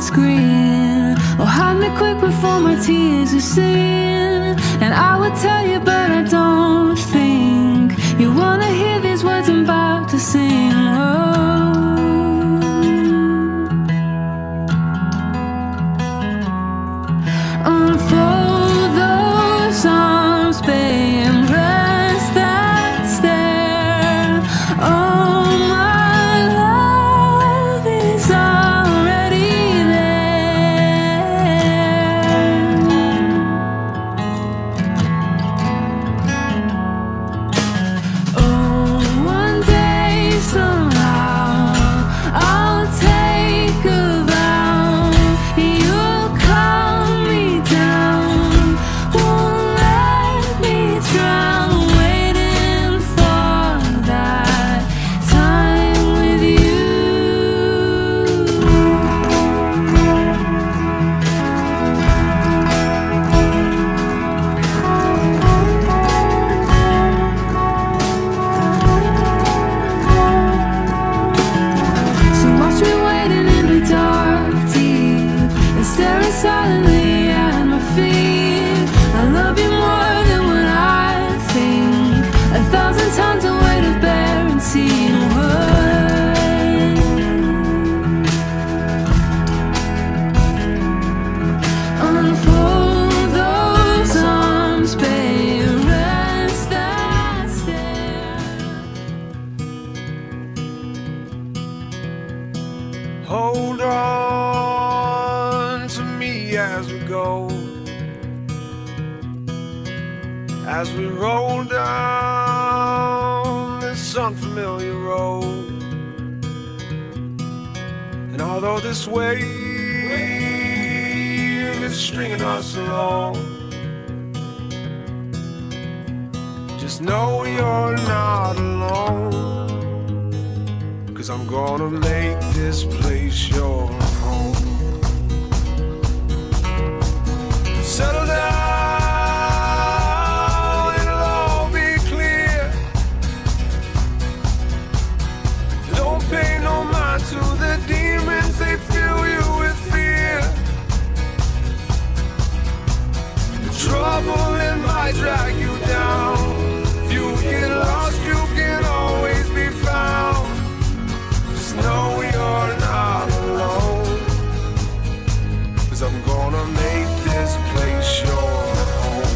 screen, or hide me quick before my tears are seen. And I would tell you, but I don't think you wanna hear these words I'm about to sing. Unfold those arms, babe, and rest that stare. Oh, my love is already there. Oh, one day somehow I'll take a vow. You'll calm me down, won't let me drown, waiting for that time with you. So watch me waiting in the dark, deep, and staring silently at my feet. I love you more than what I think. 1,000 times the weight of bear and seeing what. Unfold those arms, babe, rest that stare. Hold on to me as we go, as we roll down this unfamiliar road. And although this wave is stringing us along, just know you're not alone, 'cause I'm gonna make this place your home. Settle down, it'll all be clear. Don't pay no mind to the demons, they fill you with fear. The trouble, it might drag you down. If you get lost, you can always be found. Just know you're not alone, 'cause I'm gonna make this place your home.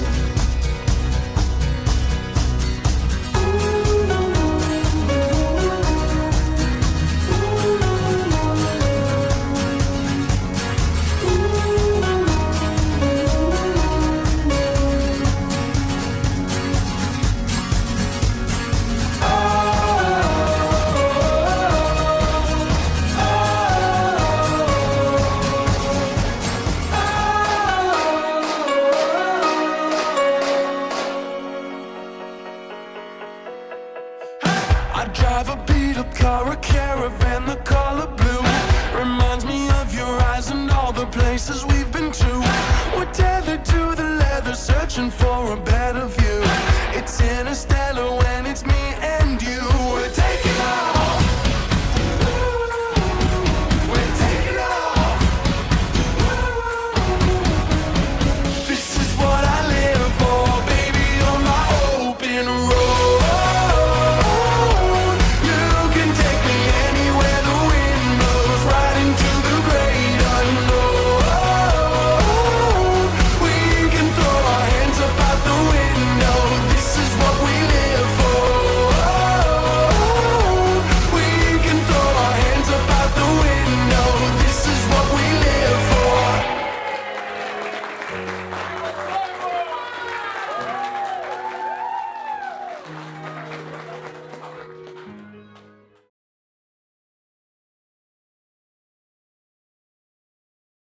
I drive a beat-up car, a caravan, the color blue. Reminds me of your eyes and all the places